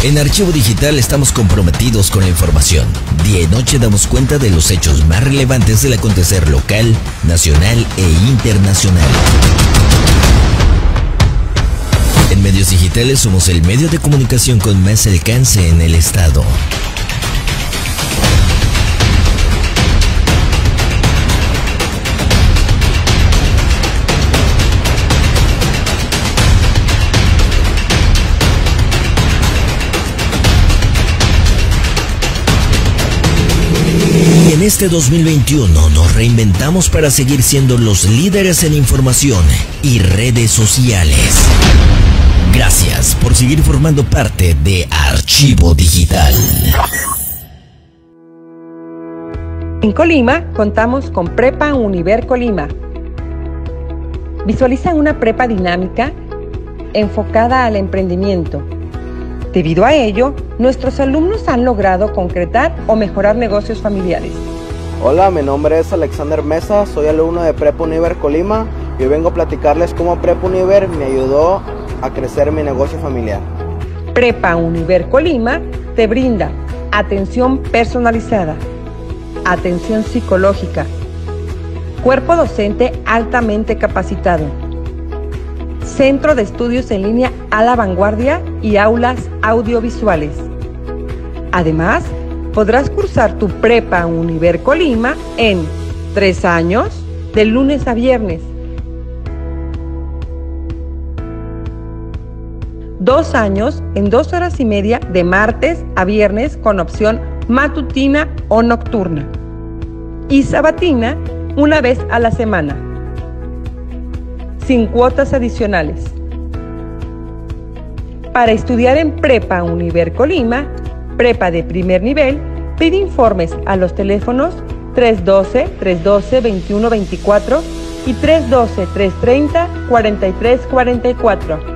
En Archivo Digital estamos comprometidos con la información. Día y noche damos cuenta de los hechos más relevantes del acontecer local, nacional e internacional. En Medios Digitales somos el medio de comunicación con más alcance en el estado. En este 2021 nos reinventamos para seguir siendo los líderes en información y redes sociales. Gracias por seguir formando parte de Archivo Digital. En Colima contamos con Prepa Univer Colima. Visualizan una prepa dinámica enfocada al emprendimiento. Debido a ello, nuestros alumnos han logrado concretar o mejorar negocios familiares. Hola, mi nombre es Alexander Mesa, soy alumno de Prepa Univer Colima y hoy vengo a platicarles cómo Prepa Univer me ayudó a crecer mi negocio familiar. Prepa Univer Colima te brinda atención personalizada, atención psicológica, cuerpo docente altamente capacitado, centro de estudios en línea a la vanguardia y aulas audiovisuales. Además, podrás cursar tu Prepa Univer Colima en 3 años, de lunes a viernes, 2 años en 2 horas y media de martes a viernes con opción matutina o nocturna, y sabatina una vez a la semana, sin cuotas adicionales. Para estudiar en Prepa Univer Colima, Prepa de primer nivel, pide informes a los teléfonos 312-312-2124 y 312-330-4344.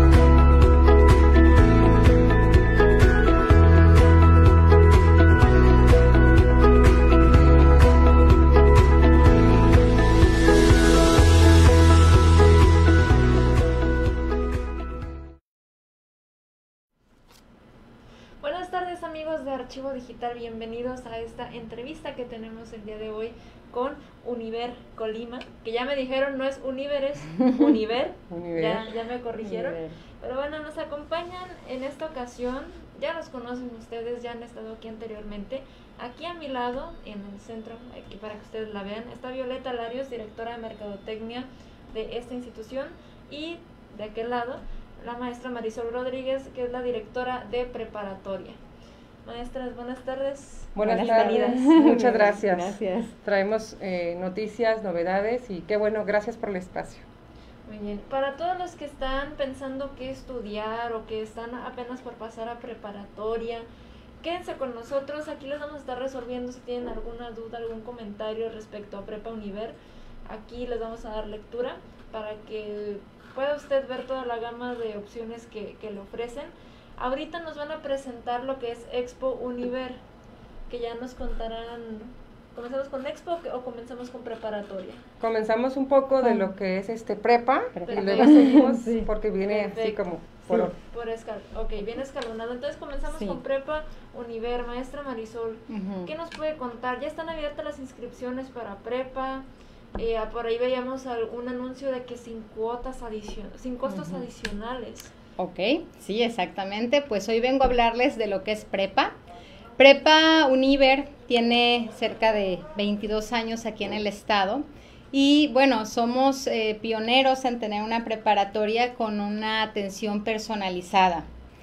Buenas tardes, amigos de Archivo Digital, bienvenidos a esta entrevista que tenemos el día de hoy con Univer Colima, que ya me dijeron no es Univer, es Univer, ya me corrigieron, Univer. Pero bueno, nos acompañan en esta ocasión, ya los conocen ustedes, ya han estado aquí anteriormente. Aquí a mi lado, en el centro, aquí para que ustedes la vean, está Violeta Larios, directora de Mercadotecnia de esta institución, y de aquel lado la maestra Marisol Rodríguez, que es la directora de preparatoria. Maestras, buenas tardes. Buenas tardes. Muchas gracias. Gracias. Traemos noticias, novedades y qué bueno, gracias por el espacio. Muy bien. Para todos los que están pensando qué estudiar o que están apenas por pasar a preparatoria, quédense con nosotros, aquí les vamos a estar resolviendo si tienen alguna duda, algún comentario respecto a Prepa Univer. Aquí les vamos a dar lectura para que pueda usted ver toda la gama de opciones que le ofrecen. Ahorita nos van a presentar lo que es Expo Univer, que ya nos contarán. ¿Comenzamos con Expo o comenzamos con preparatoria? Comenzamos un poco de lo que es prepa y luego seguimos porque viene así como por ok, viene escalonado. Entonces comenzamos con Prepa Univer. Maestra Marisol, ¿qué nos puede contar? Ya están abiertas las inscripciones para prepa. Por ahí veíamos un anuncio de que sin costos adicionales. Ok, sí, exactamente. Pues hoy vengo a hablarles de lo que es prepa. Prepa Univer tiene cerca de 22 años aquí en el estado y bueno, somos pioneros en tener una preparatoria con una atención personalizada.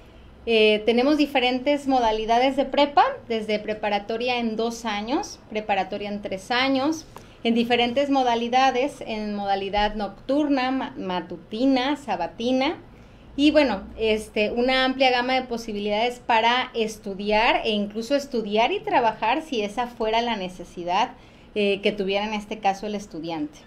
Tenemos diferentes modalidades de prepa, desde preparatoria en 2 años, preparatoria en 3 años, en diferentes modalidades, en modalidad nocturna, matutina, sabatina, y bueno, una amplia gama de posibilidades para estudiar e incluso estudiar y trabajar si esa fuera la necesidad que tuviera en este caso el estudiante.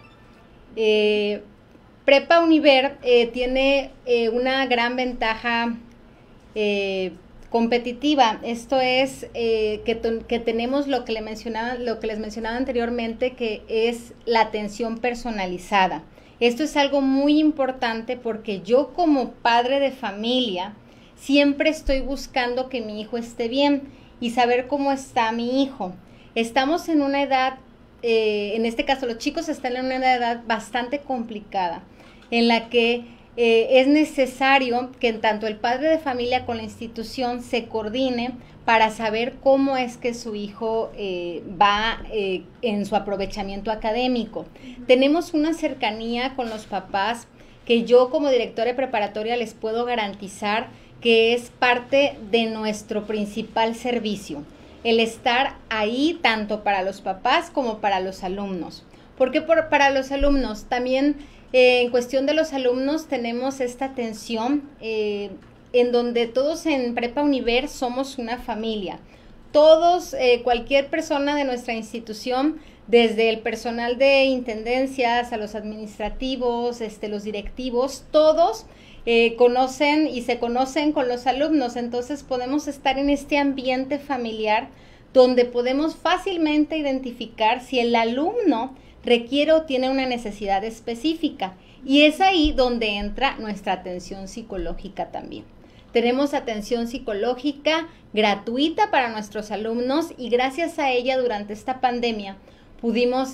Prepa Univer tiene una gran ventaja competitiva. Esto es que tenemos lo que les mencionaba anteriormente, que es la atención personalizada. Esto es algo muy importante porque yo como padre de familia siempre estoy buscando que mi hijo esté bien y saber cómo está mi hijo. Estamos en una edad, en este caso los chicos están en una edad bastante complicada, en la que es necesario que tanto el padre de familia con la institución se coordine para saber cómo es que su hijo va en su aprovechamiento académico. Tenemos una cercanía con los papás que yo como directora de preparatoria les puedo garantizar que es parte de nuestro principal servicio, el estar ahí tanto para los papás como para los alumnos. ¿Por qué para los alumnos? También en cuestión de los alumnos tenemos esta atención en donde todos en Prepa Univer somos una familia. Todos, cualquier persona de nuestra institución, desde el personal de intendencias a los administrativos, los directivos, todos conocen y se conocen con los alumnos. Entonces podemos estar en este ambiente familiar donde podemos fácilmente identificar si el alumno requiere o tiene una necesidad específica, y es ahí donde entra nuestra atención psicológica también. Tenemos atención psicológica gratuita para nuestros alumnos y gracias a ella durante esta pandemia pudimos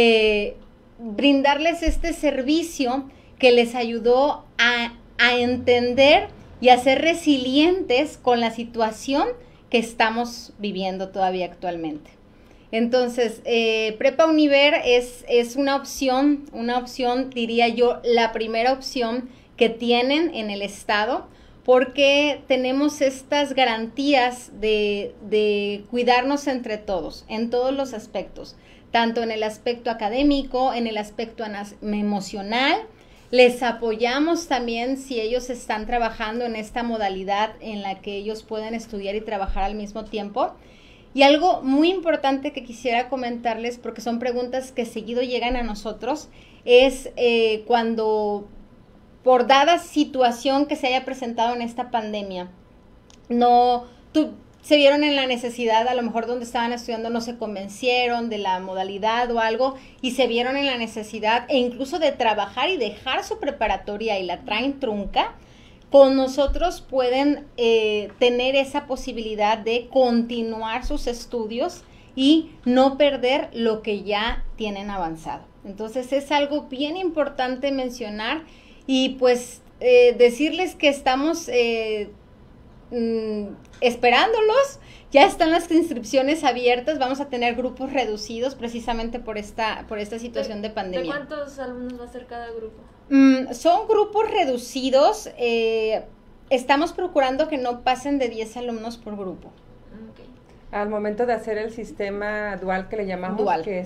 brindarles este servicio que les ayudó a entender y a ser resilientes con la situación que estamos viviendo todavía actualmente. Entonces, Prepa Univer es una opción, diría yo, la primera opción que tienen en el estado, porque tenemos estas garantías de cuidarnos entre todos, en todos los aspectos, tanto en el aspecto académico, en el aspecto emocional. Les apoyamos también si ellos están trabajando en esta modalidad en la que ellos pueden estudiar y trabajar al mismo tiempo. Y algo muy importante que quisiera comentarles, porque son preguntas que seguido llegan a nosotros, es cuando por dada situación que se haya presentado en esta pandemia, se vieron en la necesidad, a lo mejor donde estaban estudiando no se convencieron de la modalidad o algo, y se vieron en la necesidad e incluso de trabajar y dejar su preparatoria y la traen trunca, con nosotros pueden tener esa posibilidad de continuar sus estudios y no perder lo que ya tienen avanzado. Entonces es algo bien importante mencionar y pues decirles que estamos esperándolos. Ya están las inscripciones abiertas, vamos a tener grupos reducidos precisamente por esta situación de pandemia. ¿De cuántos alumnos va a ser cada grupo? Son grupos reducidos, estamos procurando que no pasen de 10 alumnos por grupo. Okay. Al momento de hacer el sistema dual que le llamamos, que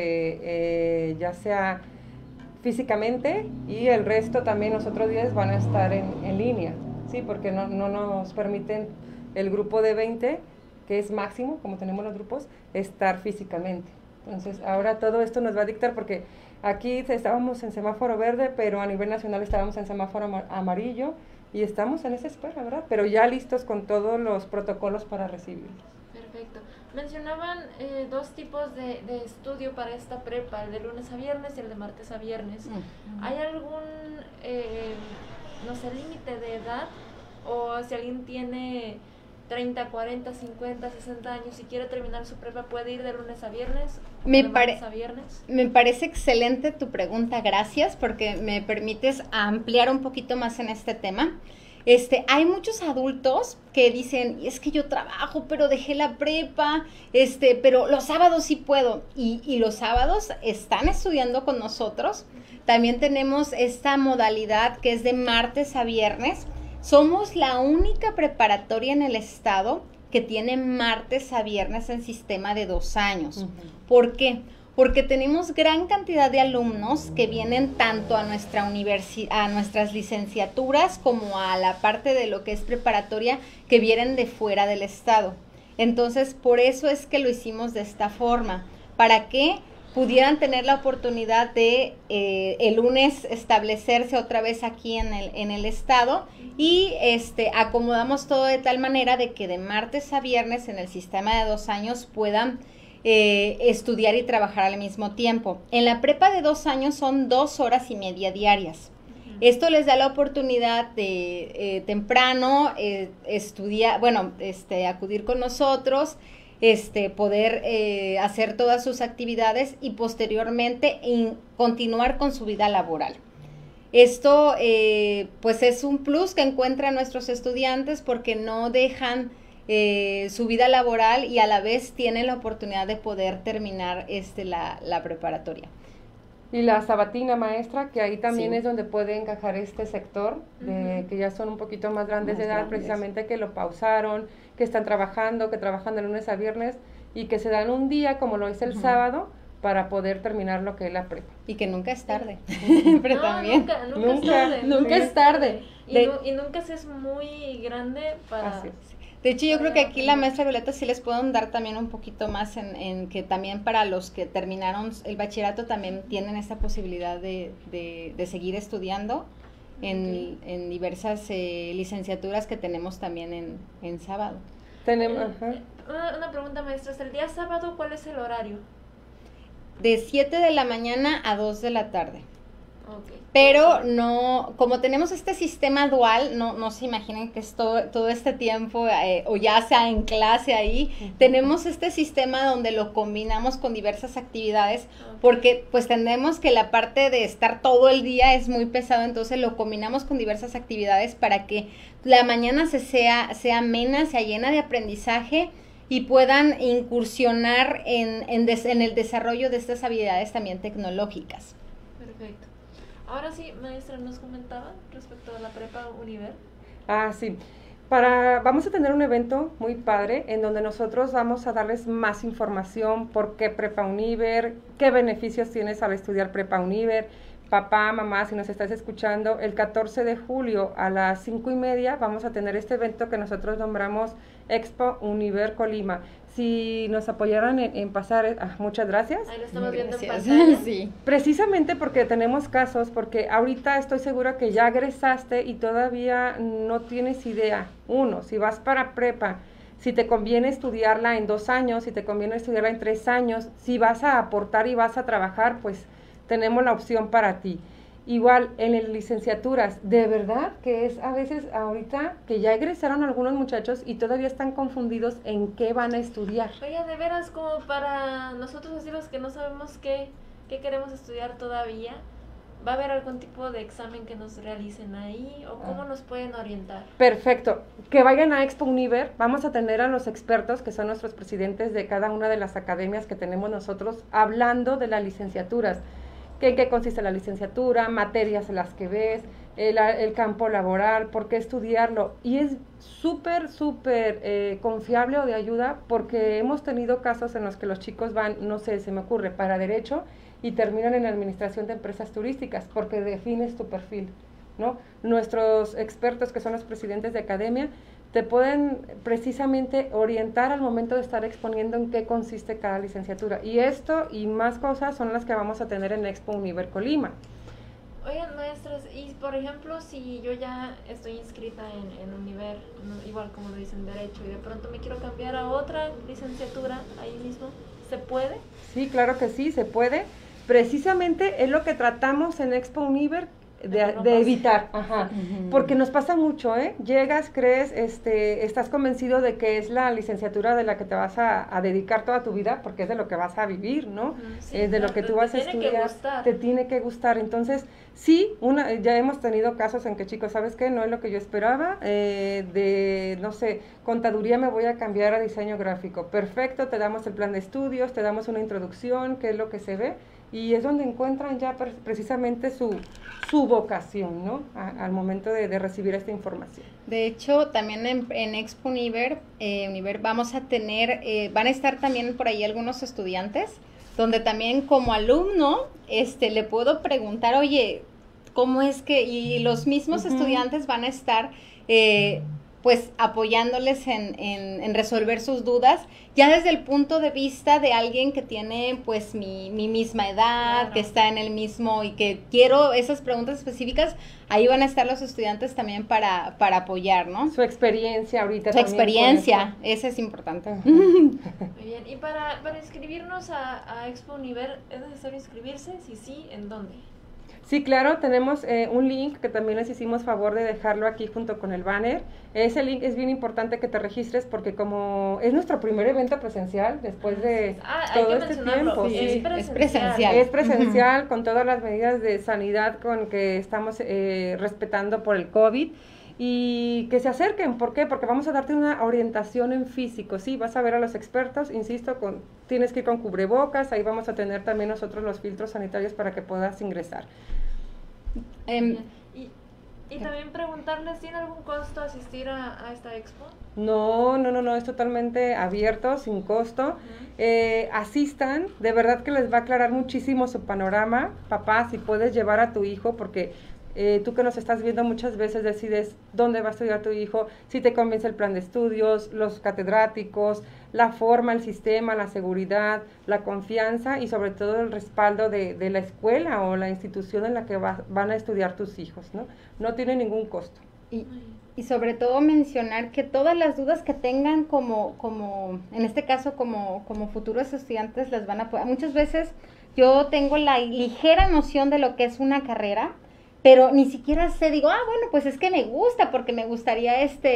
es ya sea físicamente y el resto también los otros días van a estar en línea, sí, porque no nos permiten el grupo de 20, que es máximo, como tenemos los grupos, estar físicamente. Entonces, ahora todo esto nos va a dictar, porque aquí estábamos en semáforo verde, pero a nivel nacional estábamos en semáforo amarillo, y estamos en esa espera, ¿verdad? Pero ya listos con todos los protocolos para recibirlos. Perfecto. Mencionaban dos tipos de estudio para esta prepa, el de lunes a viernes y el de martes a viernes. ¿Hay algún, no sé, límite de edad? O si alguien tiene 30, 40, 50, 60 años y quiere terminar su prepa, ¿puede ir de lunes a viernes? Me parece excelente tu pregunta, gracias, porque me permites ampliar un poquito más en este tema. Hay muchos adultos que dicen, es que yo trabajo, pero dejé la prepa, pero los sábados sí puedo, y los sábados están estudiando con nosotros. También tenemos esta modalidad que es de martes a viernes. Somos la única preparatoria en el estado que tiene martes a viernes en sistema de 2 años. ¿Por qué? Porque tenemos gran cantidad de alumnos que vienen tanto a nuestras licenciaturas como a la parte de lo que es preparatoria, que vienen de fuera del estado. Entonces, por eso es que lo hicimos de esta forma, para que pudieran tener la oportunidad de el lunes establecerse otra vez aquí en el estado, y acomodamos todo de tal manera de que de martes a viernes en el sistema de 2 años puedan estudiar y trabajar al mismo tiempo. En la prepa de 2 años son 2 horas y media diarias. Esto les da la oportunidad de temprano estudiar, bueno, acudir con nosotros, poder hacer todas sus actividades y posteriormente continuar con su vida laboral. Esto pues es un plus que encuentran nuestros estudiantes porque no dejan su vida laboral y a la vez tienen la oportunidad de poder terminar la preparatoria. Y la sabatina, maestra, que ahí también es donde puede encajar este sector, que ya son un poquito más grandes de edad, precisamente que lo pausaron, que están trabajando, que trabajan de lunes a viernes y que se dan un día, como lo es el sábado, para poder terminar lo que es la prepa. Y que nunca es tarde. Pero no, también. Nunca es tarde. Y nunca se es muy grande para... Así es. De hecho, yo creo que aquí la maestra Violeta sí les puedo dar también un poquito más en que también para los que terminaron el bachillerato también tienen esta posibilidad de seguir estudiando en diversas licenciaturas que tenemos también en sábado. Tenemos, una pregunta, maestra, ¿el día sábado cuál es el horario? De 7 de la mañana a 2 de la tarde. Okay. Pero no, como tenemos este sistema dual, no se imaginen que es todo este tiempo o ya sea en clase ahí, tenemos este sistema donde lo combinamos con diversas actividades, porque pues entendemos que la parte de estar todo el día es muy pesado, entonces lo combinamos con diversas actividades para que la mañana sea amena, sea llena de aprendizaje y puedan incursionar en el desarrollo de estas habilidades también tecnológicas. Perfecto. Ahora sí, maestra, nos comentaba respecto a la Prepa Univer. Sí. Vamos a tener un evento muy padre en donde nosotros vamos a darles más información por qué Prepa Univer, qué beneficios tienes al estudiar Prepa Univer. Papá, mamá, si nos estás escuchando, el 14 de julio a las 5:30 vamos a tener este evento que nosotros nombramos Expo Univer Colima. Si nos apoyaran en pasar, muchas gracias. Ahí lo estamos viendo en pantalla. Sí. Precisamente porque tenemos casos, porque ahorita estoy segura que ya egresaste y todavía no tienes idea. Uno, si vas para prepa, si te conviene estudiarla en 2 años, si te conviene estudiarla en 3 años, si vas a aportar y vas a trabajar, pues tenemos la opción para ti. Igual en las licenciaturas, de verdad que es a veces ahorita que ya egresaron algunos muchachos y todavía están confundidos en qué van a estudiar. Oye, de veras, como para nosotros así los que no sabemos qué queremos estudiar todavía, ¿va a haber algún tipo de examen que nos realicen ahí o cómo nos pueden orientar? Perfecto, que vayan a Expo Univer, vamos a tener a los expertos que son nuestros presidentes de cada una de las academias que tenemos nosotros hablando de las licenciaturas. ¿En qué consiste la licenciatura? Materias en las que ves, el campo laboral, por qué estudiarlo. Y es súper confiable o de ayuda porque hemos tenido casos en los que los chicos van, no sé, se me ocurre, para Derecho y terminan en Administración de Empresas Turísticas porque defines tu perfil, ¿no? Nuestros expertos que son los presidentes de academia te pueden precisamente orientar al momento de estar exponiendo en qué consiste cada licenciatura. Y esto y más cosas son las que vamos a tener en Expo Univer Colima. Oigan, maestras, y por ejemplo, si yo ya estoy inscrita en Univer, igual como lo dicen Derecho, y de pronto me quiero cambiar a otra licenciatura ahí mismo, ¿se puede? Sí, claro que sí, se puede. Precisamente es lo que tratamos en Expo Univer, de evitar, porque nos pasa mucho, llegas, crees, estás convencido de que es la licenciatura de la que te vas a dedicar toda tu vida, porque es de lo que vas a vivir, ¿no? Sí, de lo que tú vas a estudiar, te tiene que gustar. Entonces, sí, ya hemos tenido casos en que, chicos, ¿sabes qué? No es lo que yo esperaba, no sé, contaduría me voy a cambiar a diseño gráfico. Perfecto, te damos el plan de estudios, te damos una introducción, qué es lo que se ve, y es donde encuentran ya precisamente su vocación, ¿no? Al momento de recibir esta información. De hecho, también en Expo Univer, vamos a tener, van a estar también por ahí algunos estudiantes, donde también como alumno, le puedo preguntar, oye, ¿cómo es que? Y los mismos estudiantes van a estar, pues apoyándoles en resolver sus dudas, ya desde el punto de vista de alguien que tiene pues mi misma edad, claro, que está en el mismo y que quiero esas preguntas específicas, ahí van a estar los estudiantes también para apoyar, ¿no? Su experiencia ahorita. Su experiencia, esa es importante. Muy bien, y para inscribirnos a Expo Univer, ¿es necesario inscribirse? Si sí, ¿en dónde? Sí, claro, tenemos un link que también les hicimos favor de dejarlo aquí junto con el banner. Ese link es bien importante que te registres porque como es nuestro primer evento presencial después de todo este tiempo. Sí, es presencial. Es presencial con todas las medidas de sanidad con que estamos respetando por el COVID. Y que se acerquen, ¿por qué? Porque vamos a darte una orientación en físico, sí, vas a ver a los expertos, insisto, tienes que ir con cubrebocas, ahí vamos a tener también nosotros los filtros sanitarios para que puedas ingresar. Y también preguntarles, ¿tiene algún costo asistir a esta expo? No, es totalmente abierto, sin costo. Asistan, de verdad que les va a aclarar muchísimo su panorama. Papá, si puedes llevar a tu hijo, porque tú que nos estás viendo muchas veces decides dónde va a estudiar tu hijo, si te convence el plan de estudios, los catedráticos, la forma, el sistema, la seguridad, la confianza y sobre todo el respaldo de la escuela o la institución en la que van a estudiar tus hijos, ¿no? No tiene ningún costo. Y sobre todo mencionar que todas las dudas que tengan como en este caso como futuros estudiantes las van a poder. Muchas veces yo tengo la ligera noción de lo que es una carrera, pero ni siquiera sé, digo, bueno, pues es que me gusta, porque me gustaría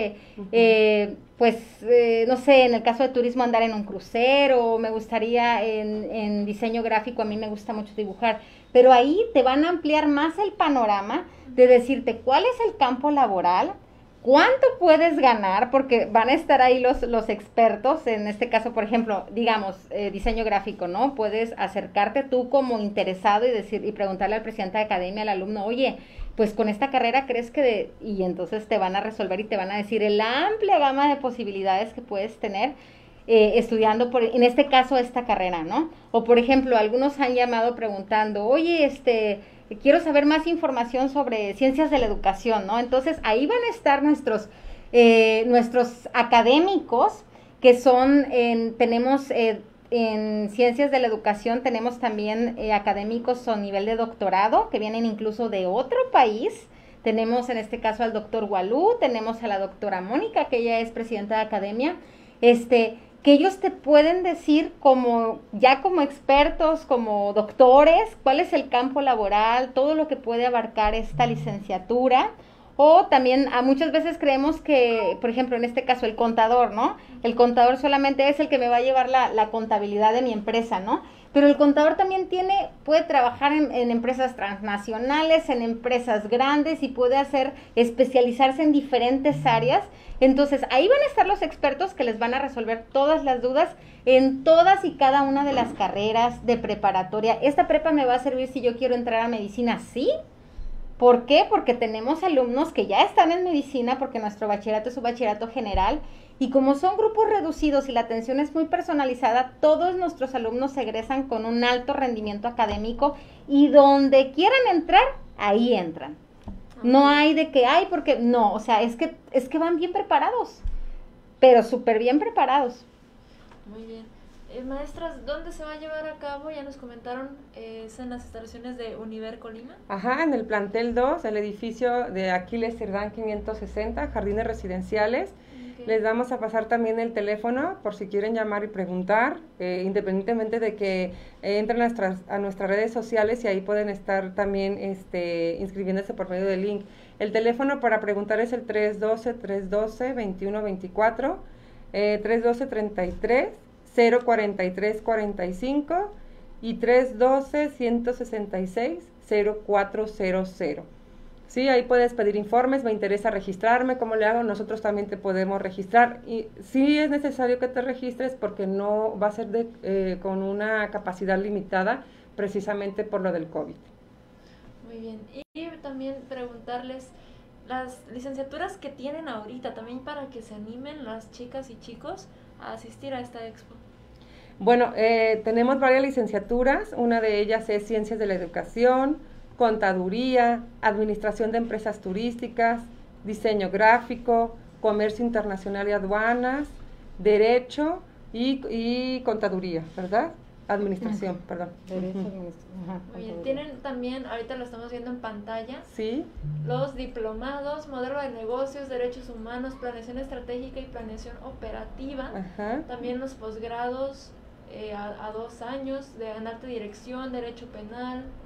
no sé, en el caso de turismo andar en un crucero, me gustaría en diseño gráfico, a mí me gusta mucho dibujar, pero ahí te van a ampliar más el panorama de decirte cuál es el campo laboral, cuánto puedes ganar, porque van a estar ahí los expertos, en este caso, por ejemplo, digamos, diseño gráfico, ¿no? Puedes acercarte tú como interesado y preguntarle al presidente de academia, al alumno, oye, pues con esta carrera crees que y entonces te van a resolver y te van a decir la amplia gama de posibilidades que puedes tener estudiando, en este caso, esta carrera, ¿no? O, por ejemplo, algunos han llamado preguntando, oye, quiero saber más información sobre ciencias de la educación, ¿no? Entonces, ahí van a estar nuestros académicos, que son, tenemos en ciencias de la educación, tenemos también académicos a nivel de doctorado, que vienen incluso de otro país. Tenemos en este caso al doctor Walú, tenemos a la doctora Mónica, que ella es presidenta de academia, que ellos te pueden decir como expertos, como doctores, cuál es el campo laboral, todo lo que puede abarcar esta licenciatura. O también muchas veces creemos que, por ejemplo, en este caso el contador, ¿no? El contador solamente es el que me va a llevar la contabilidad de mi empresa, ¿no? Pero el contador también puede trabajar en empresas transnacionales, en empresas grandes y puede especializarse en diferentes áreas. Entonces, ahí van a estar los expertos que les van a resolver todas las dudas en todas y cada una de las carreras de preparatoria. ¿Esta prepa me va a servir si yo quiero entrar a medicina? Sí. ¿Por qué? Porque tenemos alumnos que ya están en medicina, porque nuestro bachillerato es un bachillerato general, y como son grupos reducidos y la atención es muy personalizada, todos nuestros alumnos egresan con un alto rendimiento académico y donde quieran entrar, ahí entran. No hay de que porque no, o sea, es que van bien preparados, pero súper bien preparados. Muy bien. Maestras, ¿dónde se va a llevar a cabo? Ya nos comentaron, es en las instalaciones de Univer Colima. Ajá, en el plantel 2, el edificio de Aquiles Cerdán 560, Jardines Residenciales. Okay. Les vamos a pasar también el teléfono por si quieren llamar y preguntar, independientemente de que entren a nuestras redes sociales y ahí pueden estar también inscribiéndose por medio del link. El teléfono para preguntar es el 312-312-2124, 312-33. 04345 y 312-166-0400. Sí, ahí puedes pedir informes, me interesa registrarme, ¿cómo le hago? Nosotros también te podemos registrar y sí es necesario que te registres porque no va a ser con una capacidad limitada precisamente por lo del COVID. Muy bien, y también preguntarles las licenciaturas que tienen ahorita, también para que se animen las chicas y chicos a asistir a esta expo. Bueno, tenemos varias licenciaturas, una de ellas es Ciencias de la Educación, Contaduría, Administración de Empresas Turísticas, Diseño Gráfico, Comercio Internacional y Aduanas, Derecho y Contaduría, ¿verdad? Administración, perdón. Derecho, administración. Muy bien, tienen también, ahorita lo estamos viendo en pantalla, sí, los diplomados, modelo de negocios, derechos humanos, planeación estratégica y planeación operativa. Ajá. También los posgrados a 2 años en alta dirección, derecho penal,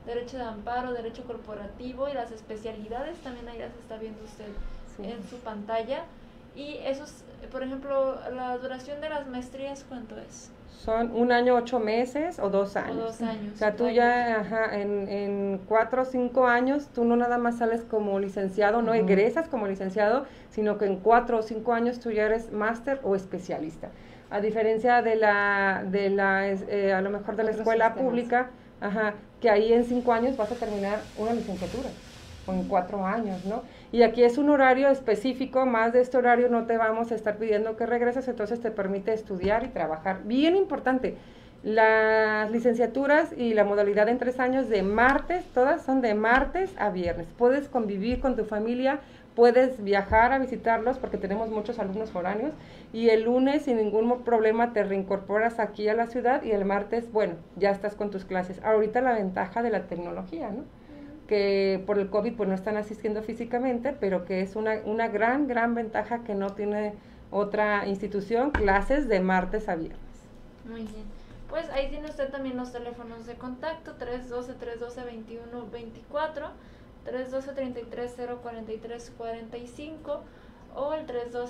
derecho de amparo, derecho corporativo y las especialidades también ahí las está viendo usted en su pantalla. Y esos, por ejemplo, la duración de las maestrías, ¿cuánto es? Son 1 año, 8 meses o 2 años. O 2 años. O sea, tú ya en 4 o 5 años, tú no nada más sales como licenciado, no egresas como licenciado, sino que en 4 o 5 años tú ya eres máster o especialista. A diferencia de a lo mejor de la escuela pública, que ahí en 5 años vas a terminar una licenciatura, o en 4 años, ¿no? Y aquí es un horario específico, más de este horario no te vamos a estar pidiendo que regreses, entonces te permite estudiar y trabajar. Bien importante, las licenciaturas y la modalidad en 3 años de martes, todas son de martes a viernes. Puedes convivir con tu familia, puedes viajar a visitarlos porque tenemos muchos alumnos foráneos y el lunes sin ningún problema te reincorporas aquí a la ciudad y el martes, bueno, ya estás con tus clases. Ahorita la ventaja de la tecnología, ¿no? Que por el COVID pues no están asistiendo físicamente, pero que es una gran ventaja que no tiene otra institución, clases de martes a viernes. Muy bien, pues ahí tiene usted también los teléfonos de contacto, 312-312-2124, 312-33-043-45 o el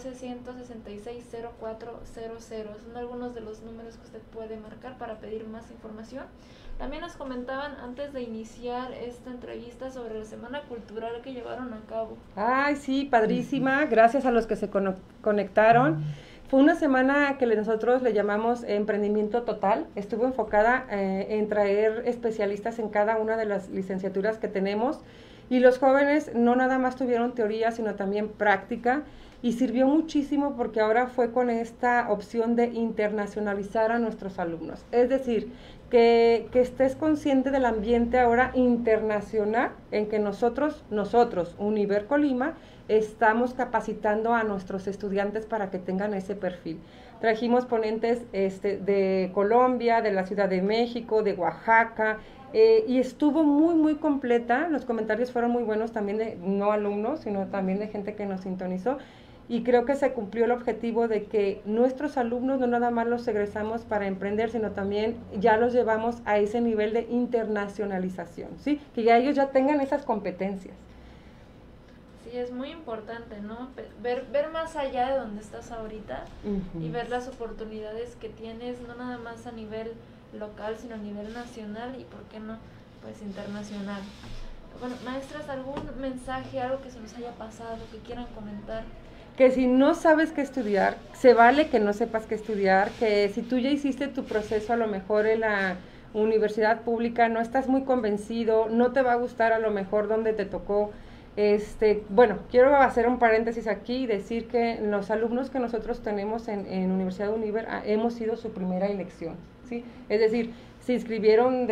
312-166-0400. Son algunos de los números que usted puede marcar para pedir más información. También nos comentaban antes de iniciar esta entrevista sobre la Semana Cultural que llevaron a cabo. Ay, sí, padrísima, gracias a los que se conectaron. Fue una semana que nosotros le llamamos Emprendimiento Total. Estuvo enfocada en traer especialistas en cada una de las licenciaturas que tenemos. Y los jóvenes no nada más tuvieron teoría, sino también práctica, y sirvió muchísimo porque ahora fue con esta opción de internacionalizar a nuestros alumnos. Es decir, que estés consciente del ambiente ahora internacional en que nosotros, Univer Colima, estamos capacitando a nuestros estudiantes para que tengan ese perfil. Trajimos ponentes de Colombia, de la Ciudad de México, de Oaxaca, y estuvo muy completa. Los comentarios fueron muy buenos también de no alumnos, sino también de gente que nos sintonizó, y creo que se cumplió el objetivo de que nuestros alumnos no nada más los egresamos para emprender, sino también ya los llevamos a ese nivel de internacionalización, ¿sí? Que ya ellos ya tengan esas competencias. Sí, es muy importante, ¿no? Ver más allá de donde estás ahorita y ver las oportunidades que tienes, no nada más a nivel local, sino a nivel nacional y, ¿por qué no?, pues internacional. Bueno, maestras, ¿algún mensaje, algo que se nos haya pasado, que quieran comentar? Que si no sabes qué estudiar, se vale que no sepas qué estudiar, que si tú ya hiciste tu proceso a lo mejor en la universidad pública, no estás muy convencido, no te va a gustar a lo mejor donde te tocó. Bueno, quiero hacer un paréntesis aquí y decir que los alumnos que nosotros tenemos en Universidad Univer hemos sido su primera elección, ¿sí? Es decir, se inscribieron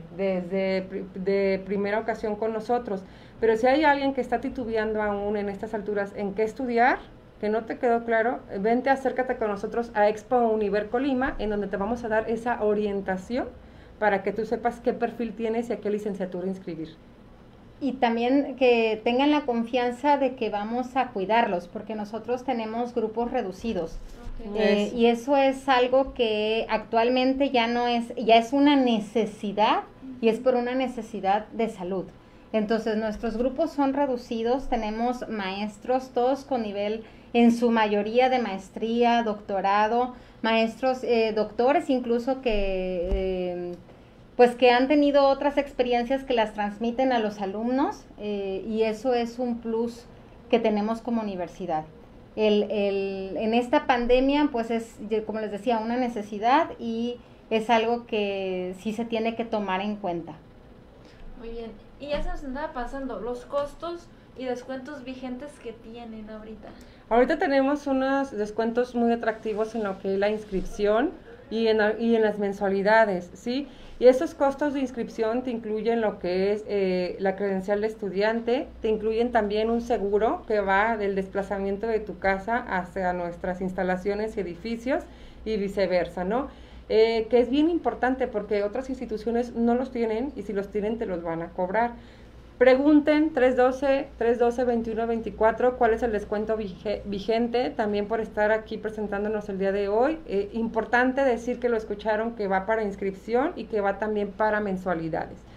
de primera ocasión con nosotros, pero si hay alguien que está titubeando aún en estas alturas en qué estudiar, que no te quedó claro, vente, acércate con nosotros a Expo Univer Colima, en donde te vamos a dar esa orientación para que tú sepas qué perfil tienes y a qué licenciatura inscribir. Y también que tengan la confianza de que vamos a cuidarlos, porque nosotros tenemos grupos reducidos. Y eso es algo que actualmente ya es una necesidad, y es por una necesidad de salud. Entonces nuestros grupos son reducidos, tenemos maestros todos con nivel, en su mayoría de maestría, doctorado, maestros, doctores incluso que han tenido otras experiencias que las transmiten a los alumnos, y eso es un plus que tenemos como universidad. En esta pandemia, pues es, como les decía, una necesidad, y es algo que sí se tiene que tomar en cuenta. Muy bien, y ya se nos andaba pasando los costos y descuentos vigentes que tienen ahorita. Ahorita tenemos unos descuentos muy atractivos en lo que es la inscripción y en las mensualidades, ¿sí? Y esos costos de inscripción te incluyen lo que es la credencial de estudiante, te incluyen también un seguro que va del desplazamiento de tu casa hacia nuestras instalaciones y edificios y viceversa, ¿no? Que es bien importante porque otras instituciones no los tienen, y si los tienen te los van a cobrar. Pregunten 312-2124 cuál es el descuento vigente, también por estar aquí presentándonos el día de hoy. Importante decir que lo escucharon, que va para inscripción y que va también para mensualidades.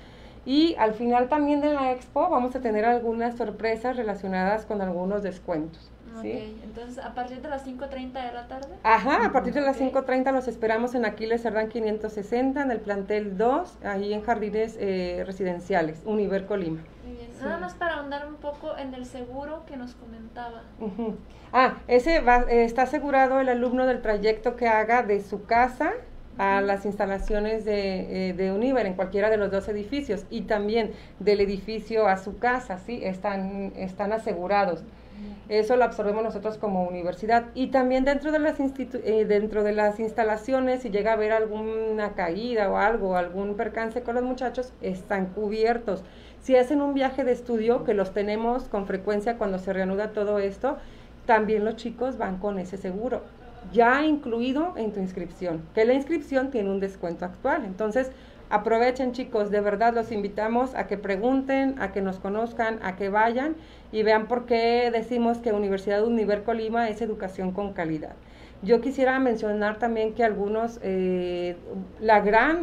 Y al final también de la expo vamos a tener algunas sorpresas relacionadas con algunos descuentos. ¿Sí? Ok, entonces a partir de las 5:30 de la tarde. Ajá, a partir de las Ok. 5:30 los esperamos en Aquiles Cerdán 560, en el plantel 2, ahí en Jardines Residenciales, Univer Colima. Muy bien. Sí. Nada más para ahondar un poco en el seguro que nos comentaba. Ujú. Ese está asegurado el alumno del trayecto que haga de su casa a las instalaciones de Univer en cualquiera de los 2 edificios, y también del edificio a su casa, ¿sí? Están asegurados. Eso lo absorbemos nosotros como universidad, y también dentro de las instalaciones, si llega a haber alguna caída o algo, algún percance con los muchachos, están cubiertos. Si hacen un viaje de estudio, que los tenemos con frecuencia cuando se reanuda todo esto, también los chicos van con ese seguro, ya incluido en tu inscripción, que la inscripción tiene un descuento actual. Entonces, aprovechen, chicos, de verdad los invitamos a que pregunten, a que nos conozcan, a que vayan y vean por qué decimos que Universidad Univer Colima es educación con calidad. Yo quisiera mencionar también que algunos, la gran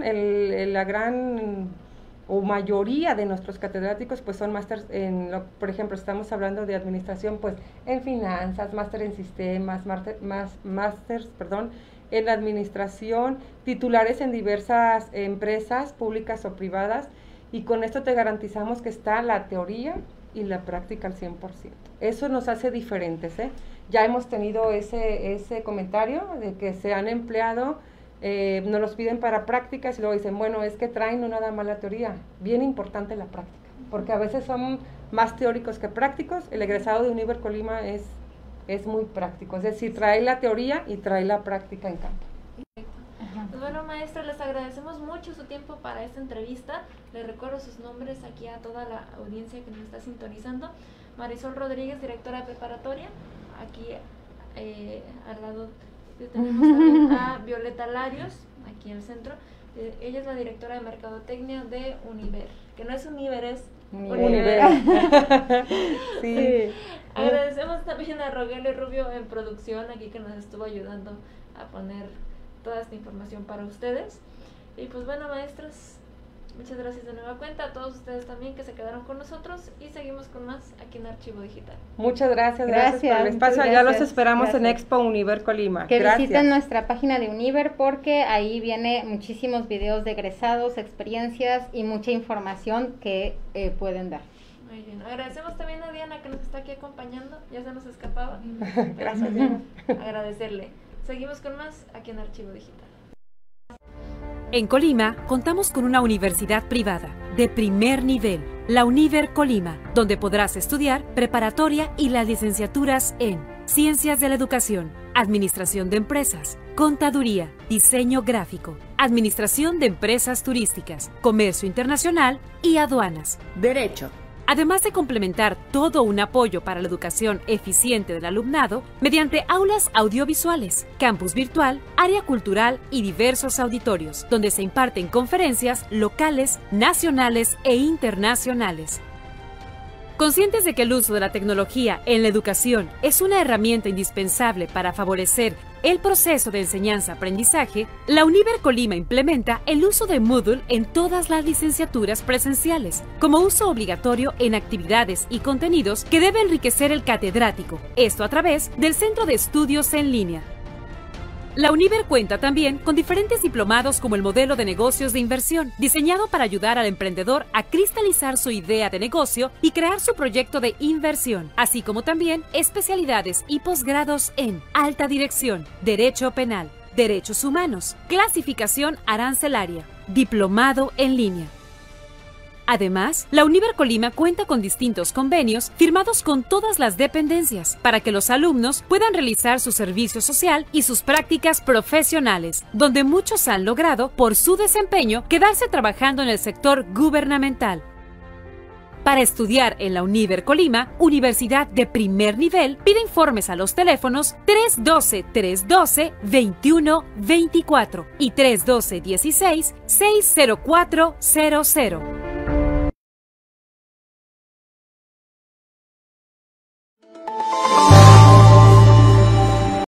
o mayoría de nuestros catedráticos pues son másters por ejemplo, estamos hablando de administración, pues en finanzas, máster en sistemas, másters en administración, titulares en diversas empresas públicas o privadas, y con esto te garantizamos que está la teoría y la práctica al 100%. Eso nos hace diferentes, ¿eh? Ya hemos tenido ese comentario de que se han empleado, nos los piden para prácticas y luego dicen, bueno, es que traen no nada más la teoría, bien importante la práctica, porque a veces son más teóricos que prácticos. El egresado de Univer Colima es muy práctico, es decir, trae la teoría y trae la práctica en campo. Pues bueno, maestra, les agradecemos mucho su tiempo para esta entrevista. Les recuerdo sus nombres aquí a toda la audiencia que nos está sintonizando. Marisol Rodríguez, directora de preparatoria. Aquí al lado tenemos también a Violeta Larios, aquí en el centro. Ella es la directora de mercadotecnia de Univer, que no es Univer, es Univer. Sí. Agradecemos también a Rogelio Rubio en producción, aquí que nos estuvo ayudando a poner toda esta información para ustedes. Y pues bueno, maestros, muchas gracias de nueva cuenta, a todos ustedes también que se quedaron con nosotros, y seguimos con más aquí en Archivo Digital. Muchas gracias por el espacio. Ya los esperamos en Expo Univer Colima. Que visiten nuestra página de Univer, porque ahí viene muchísimos videos de egresados, experiencias y mucha información que pueden dar. Muy bien, agradecemos también a Diana que nos está aquí acompañando, ya se nos escapaba. Gracias, Diana. Agradecerle. Seguimos con más aquí en Archivo Digital. En Colima contamos con una universidad privada de primer nivel, la Univer Colima, donde podrás estudiar preparatoria y las licenciaturas en Ciencias de la Educación, Administración de Empresas, Contaduría, Diseño Gráfico, Administración de Empresas Turísticas, Comercio Internacional y Aduanas. Derecho. Además de complementar todo un apoyo para la educación eficiente del alumnado mediante aulas audiovisuales, campus virtual, área cultural y diversos auditorios, donde se imparten conferencias locales, nacionales e internacionales. Conscientes de que el uso de la tecnología en la educación es una herramienta indispensable para favorecer el proceso de enseñanza-aprendizaje, la Univer Colima implementa el uso de Moodle en todas las licenciaturas presenciales, como uso obligatorio en actividades y contenidos que debe enriquecer el catedrático, esto a través del Centro de Estudios en Línea. La Univer cuenta también con diferentes diplomados como el modelo de negocios de inversión, diseñado para ayudar al emprendedor a cristalizar su idea de negocio y crear su proyecto de inversión, así como también especialidades y posgrados en alta dirección, derecho penal, derechos humanos, clasificación arancelaria, diplomado en línea. Además, la Univer Colima cuenta con distintos convenios firmados con todas las dependencias para que los alumnos puedan realizar su servicio social y sus prácticas profesionales, donde muchos han logrado, por su desempeño, quedarse trabajando en el sector gubernamental. Para estudiar en la Univer Colima, Universidad de primer nivel, pide informes a los teléfonos 312-312-2124 y 312-16-60400.